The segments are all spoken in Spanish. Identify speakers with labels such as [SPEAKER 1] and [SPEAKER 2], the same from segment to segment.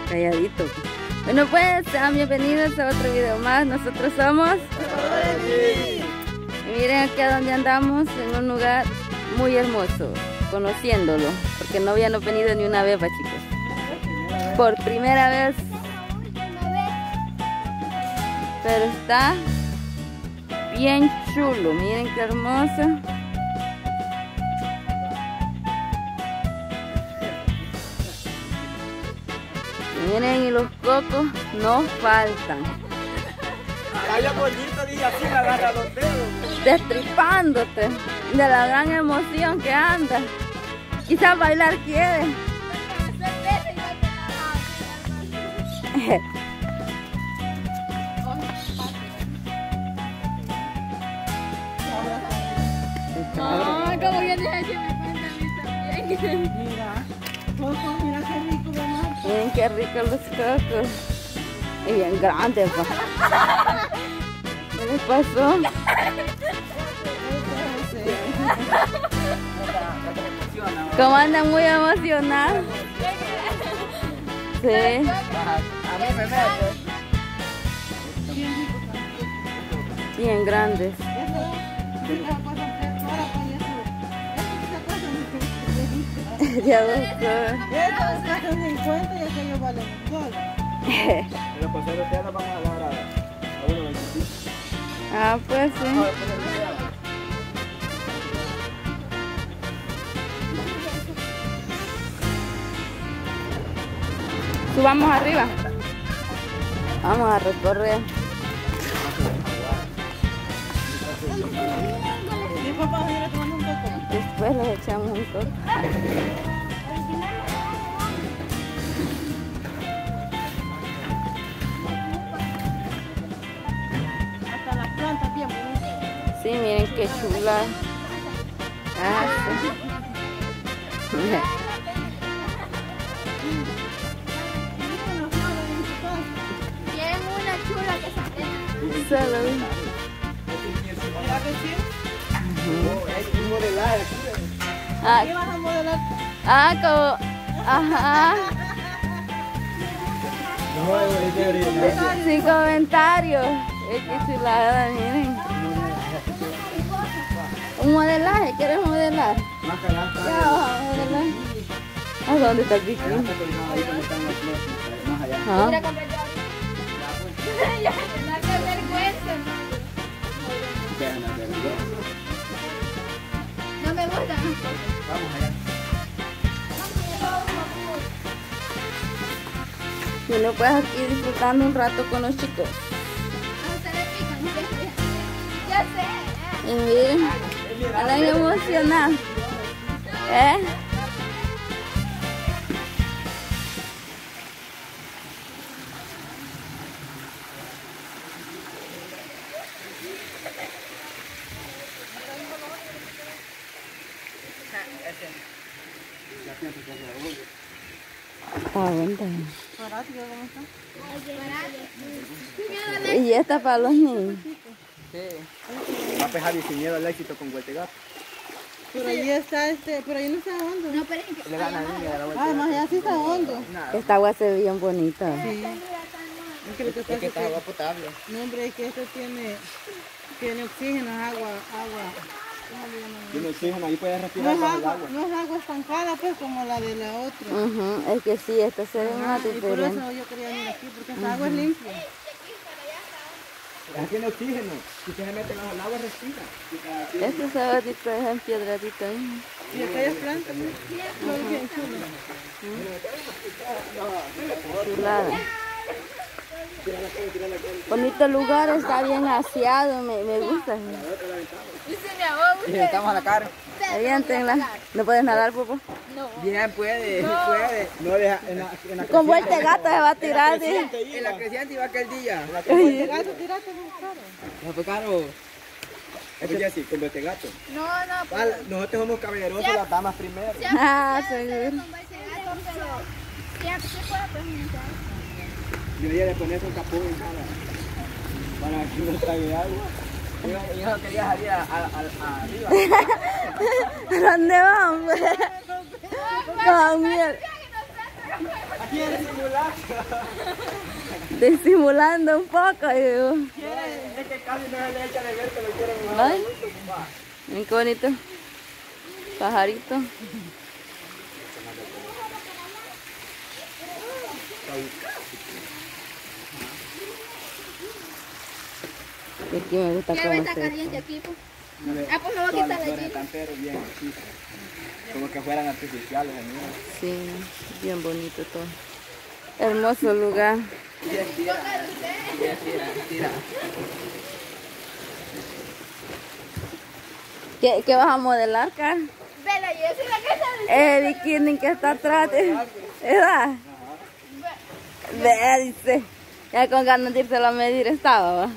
[SPEAKER 1] calladito. Bueno pues, sean bienvenidos a otro video más. Nosotros somos... Y miren aquí a donde andamos, en un lugar muy hermoso, conociéndolo, porque no habíamos venido ni una vez, chicos. Por primera vez. Pero está bien chulo, miren qué hermoso. Miren, y los cocos no faltan.
[SPEAKER 2] Vaya bonito, dije así, me agarra los dedos.
[SPEAKER 1] Destripándote de la gran emoción que anda. Quizás bailar quiere.
[SPEAKER 3] No, como ya dije que me cuentan también.
[SPEAKER 4] Mira, Coco, mira qué rico, ¿verdad?
[SPEAKER 1] Miren qué ricos los cocos. Y bien grandes, pa. ¿Qué les pasó? ¿Cómo andan muy emocionados? Sí.
[SPEAKER 2] A mí me mete.
[SPEAKER 1] Bien grandes. Ya dos.
[SPEAKER 4] Estos cuestan 50 y aquellos valen $1.
[SPEAKER 2] Pero pues ahora ustedes nos vamos a dar a 1.25.
[SPEAKER 1] Ah, pues sí. Subamos arriba. Vamos a recorrer.
[SPEAKER 4] Sí, papá, mira, tomando un coco.
[SPEAKER 1] Después les echamos un coco.
[SPEAKER 4] Hasta las plantas bien bonitas.
[SPEAKER 1] Sí, miren qué chula. Ah, sí.
[SPEAKER 3] Bien, una chula que se queda.
[SPEAKER 1] Solo.
[SPEAKER 4] ¿Verdad que sí?
[SPEAKER 2] Es un modelaje.
[SPEAKER 1] Ah,
[SPEAKER 4] ¿Qué vas a modelar?
[SPEAKER 1] como... Ajá.
[SPEAKER 2] No, es de origen.
[SPEAKER 1] Sin comentarios. Es que chulada, miren. Un modelaje, ¿quieres modelar?
[SPEAKER 2] Más calanta.
[SPEAKER 1] Ya vamos a modelar. ¿A dónde está el bikini?
[SPEAKER 2] Más allá.
[SPEAKER 1] Ah.
[SPEAKER 3] Mira, compré yo. Ya, qué vergüenza. No me gusta.
[SPEAKER 2] Vamos allá.
[SPEAKER 1] Bueno, pues aquí disfrutando un rato con los chicos.
[SPEAKER 3] A usted le pican. Ya sé.
[SPEAKER 1] Y miren, andan emocionados. ¿Eh? Aguanta.
[SPEAKER 4] Barato, ¿cómo está?
[SPEAKER 1] Y esta para los niños.
[SPEAKER 2] Sí. Va a pejar y sin miedo al éxito con Guategato.
[SPEAKER 4] Pero ahí está pero ahí no está hondo.
[SPEAKER 3] No, pero es que...
[SPEAKER 2] Le gana a la niña de la vuelta.
[SPEAKER 4] Además, ya sí está hondo.
[SPEAKER 1] Esta agua se ve bien bonita.
[SPEAKER 4] Sí. Es que lo que pasa
[SPEAKER 2] Es que
[SPEAKER 4] es
[SPEAKER 2] está
[SPEAKER 4] que...
[SPEAKER 2] agua potable.
[SPEAKER 4] No, hombre, es que esto tiene oxígeno, agua. ¿Cómo le llaman?
[SPEAKER 2] Tiene oxígeno, ahí puedes
[SPEAKER 4] No
[SPEAKER 2] respirar
[SPEAKER 4] es
[SPEAKER 2] bajo el
[SPEAKER 4] agua,
[SPEAKER 2] agua.
[SPEAKER 4] no es agua estancada, pues, como la de la otra.
[SPEAKER 1] Ujú, es que sí, esta se ve más
[SPEAKER 4] Y por
[SPEAKER 1] diferente.
[SPEAKER 4] eso yo quería venir aquí, porque esta agua es limpia.
[SPEAKER 2] Ya tiene oxígeno. Si usted se mete bajo el agua, respira.
[SPEAKER 1] Este sabadito es en piedradito.
[SPEAKER 4] Y aquellas plantas, ¿no? Son bien chulas.
[SPEAKER 1] Chulada. Bonito lugar, está bien aseado, me gusta.
[SPEAKER 3] Dice mi abuelo.
[SPEAKER 2] Y estamos a la cara.
[SPEAKER 1] Aviéntenla. ¿No puedes nadar, Popo?
[SPEAKER 3] No.
[SPEAKER 2] Bien, puede, puede. No deja en la
[SPEAKER 1] Como este gato se va a tirar.
[SPEAKER 2] En la creciente iba aquel día.
[SPEAKER 4] Este gato, tírate muy caro.
[SPEAKER 2] No fue caro. Es así, con este gato.
[SPEAKER 3] No, no.
[SPEAKER 2] Nosotros somos caballerosos, las damas primero.
[SPEAKER 1] Ah, seguro.
[SPEAKER 3] Sí puedo preguntar.
[SPEAKER 2] Yo ya le ponía un capón en cara para que no trague agua. Yo no quería salir arriba.
[SPEAKER 1] ¿Dónde vamos? Con miel.
[SPEAKER 2] Aquí eres simulando.
[SPEAKER 1] Disimulando un poco. Digo.
[SPEAKER 2] Es que casi no se le echa de ver que lo quieren mojar.
[SPEAKER 1] Ay, miren qué bonito. Pajarito. Y aquí me gusta
[SPEAKER 3] Quiero
[SPEAKER 1] cómo
[SPEAKER 3] esta
[SPEAKER 1] se...
[SPEAKER 3] caliente aquí, pues. Ah, pues me voy a quitar la
[SPEAKER 2] flores
[SPEAKER 3] jeep.
[SPEAKER 2] están pero bien así. Como que fueran artificiales, amigo.
[SPEAKER 1] Sí, bien bonito todo. Hermoso lugar.
[SPEAKER 2] Tira.
[SPEAKER 1] ¿Qué vas a modelar, Car?
[SPEAKER 3] Vela, yo soy la que está
[SPEAKER 1] El bikini que está atrás. ¿Verdad? Ve, dice. Ya con ganas de irse a medir estaba, ¿va?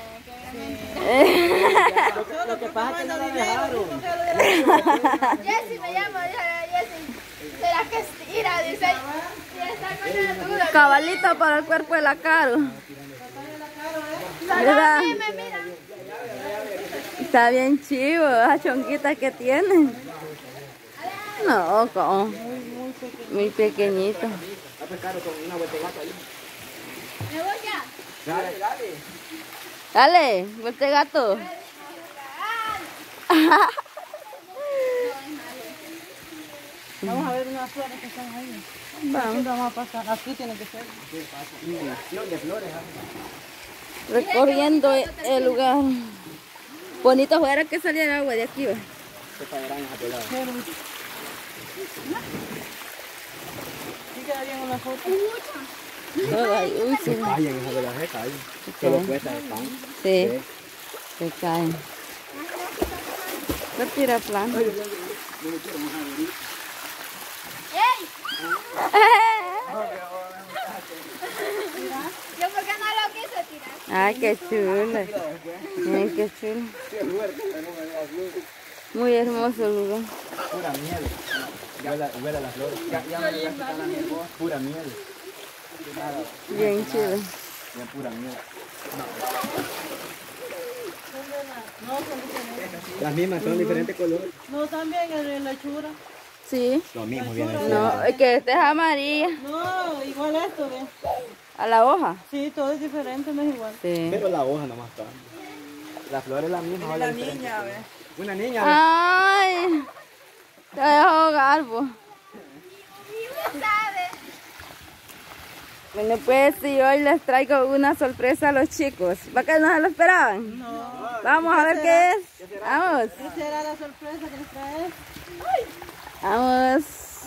[SPEAKER 2] Lo que pasa es que no la dejaron.
[SPEAKER 3] Jessy me llama, dijo Jessy. ¿Será que estira? Dice. Y está con una duda.
[SPEAKER 1] Cabalito para el cuerpo de la Caro. ¿Verdad?
[SPEAKER 3] Sí, me mira.
[SPEAKER 1] Está bien chivo, esa chonquita que tiene. No, como muy pequeñito.
[SPEAKER 2] Va a pescar con una vueltegata ahí.
[SPEAKER 3] Me voy ya.
[SPEAKER 2] Dale.
[SPEAKER 1] Dale, vuelta gato.
[SPEAKER 4] Vamos a ver unas flores que están ahí. Aquí vamos a pasar. Aquí tiene que ser.
[SPEAKER 2] De flores.
[SPEAKER 1] Recorriendo el lugar. Bonito fuera que saliera agua de aquí, ¿va?
[SPEAKER 2] Se pagarán a pelado.
[SPEAKER 4] Sí queda bien una foto.
[SPEAKER 1] Todo ahí, uy, sí.
[SPEAKER 2] Vayan esa de la jeca ahí. Solo cuesta el pan.
[SPEAKER 1] Sí, se caen. No tira plan.
[SPEAKER 3] ¡Ey! Yo por qué no lo quise tirar.
[SPEAKER 1] Ay, qué chulo. Miren qué chulo. Muy hermoso el lugar.
[SPEAKER 2] Pura miel. Huele a las flores. Ya me lo quitan la miel. Pura miel.
[SPEAKER 1] Bien chido.
[SPEAKER 2] Bien pura miel.
[SPEAKER 4] No, son diferentes.
[SPEAKER 2] Las mismas son diferentes colores.
[SPEAKER 4] No, también en la hechura.
[SPEAKER 1] Sí.
[SPEAKER 2] Lo mismo viene.
[SPEAKER 1] No, es que este es amarilla.
[SPEAKER 4] No, igual esto, ¿ves?
[SPEAKER 1] A la hoja.
[SPEAKER 4] Sí, todo es diferente, no es igual.
[SPEAKER 1] Sí.
[SPEAKER 2] Pero la hoja nomás está. La flor es la misma.
[SPEAKER 4] La niña, ¿ves?
[SPEAKER 2] Una niña.
[SPEAKER 1] Ay, te voy a ahogar, vos. Bueno, pues sí, hoy les traigo una sorpresa a los chicos. ¿Para qué no se lo esperaban?
[SPEAKER 4] No.
[SPEAKER 1] Vamos a ver qué es. Vamos.
[SPEAKER 4] ¿Qué será la sorpresa que les traes?
[SPEAKER 1] Vamos.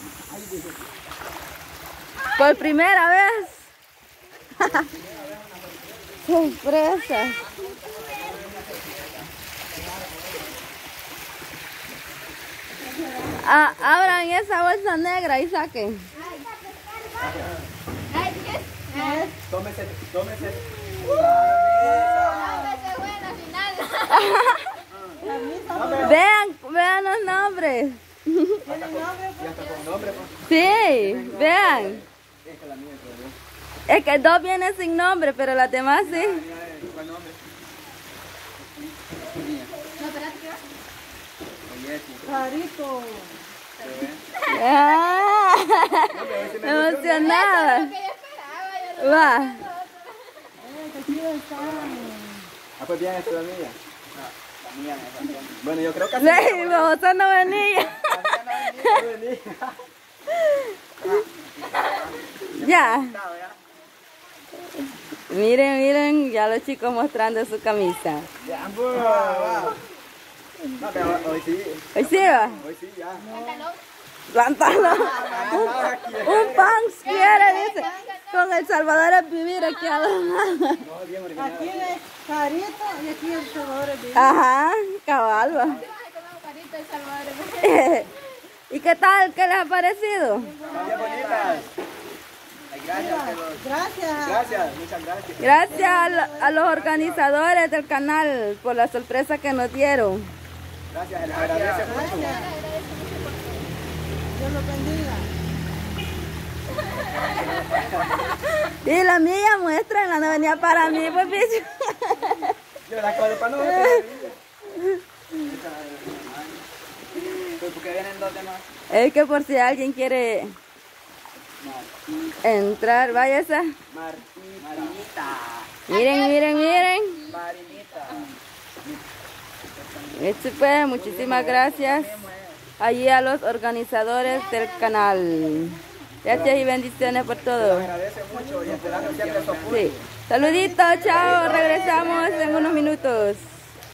[SPEAKER 1] Por primera vez. Sorpresa. Ah, abran esa bolsa negra y saquen.
[SPEAKER 3] Ay, ¿qué es?
[SPEAKER 2] Tómese.
[SPEAKER 3] Lámpese buena final.
[SPEAKER 1] Vean los nombres.
[SPEAKER 4] ¿Tiene nombre?
[SPEAKER 2] Ya está con nombre.
[SPEAKER 1] Sí, vean. Es que dos vienen sin nombre, pero las demás sí.
[SPEAKER 2] ¿Cuál nombre?
[SPEAKER 3] No, espérate, ¿qué va?
[SPEAKER 4] Carito.
[SPEAKER 1] Ah, emocionada.
[SPEAKER 3] Lo que yo esperaba, yo
[SPEAKER 1] Va.
[SPEAKER 4] Que aquí están.
[SPEAKER 2] Ah, pues bien, esta es la mía. La mía me faltó. Bueno, yo creo que así.
[SPEAKER 1] Sí, vos no venía. Ya. Miren, ya los chicos mostrando su camisa.
[SPEAKER 2] No, pero hoy sí.
[SPEAKER 1] Hoy sí va.
[SPEAKER 2] Hoy sí, ya.
[SPEAKER 1] Pantalón. Un pants quiere, dice. Con El Salvador es vivir aquí a la mano.
[SPEAKER 2] No, bien original.
[SPEAKER 4] Aquí es Carito y aquí el Salvador es bien.
[SPEAKER 1] Ajá, cabal va. ¿Y qué tal? ¿Qué les ha parecido?
[SPEAKER 2] Están bien bonitas. Ay, gracias,
[SPEAKER 4] Gracias.
[SPEAKER 2] gracias, muchas gracias.
[SPEAKER 1] Gracias a los organizadores del canal por la sorpresa que nos dieron.
[SPEAKER 2] Gracias, les agradece mucho.
[SPEAKER 4] Dios los bendiga.
[SPEAKER 1] Y la mía, muéstrenla, no venía para mí, pues bicho.
[SPEAKER 2] Yo la cojo para no. Pues porque vienen dos demás.
[SPEAKER 1] Es que por si alguien quiere entrar, vaya esa.
[SPEAKER 2] Marinita.
[SPEAKER 1] Miren, miren, miren.
[SPEAKER 2] Marinita.
[SPEAKER 1] Esto fue, muchísimas gracias allí a los organizadores del canal. Gracias y bendiciones por todo.
[SPEAKER 2] Agradece mucho y esperamos siempre su apoyo.
[SPEAKER 1] Sí. Saluditos, chao, regresamos en unos minutos.